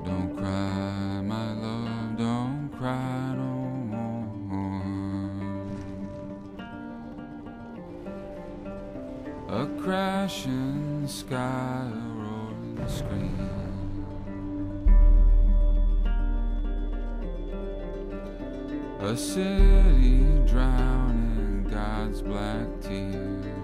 Don't cry, my love, don't cry no more. A crashing sky, a roaring scream, a city drowning in God's black tears.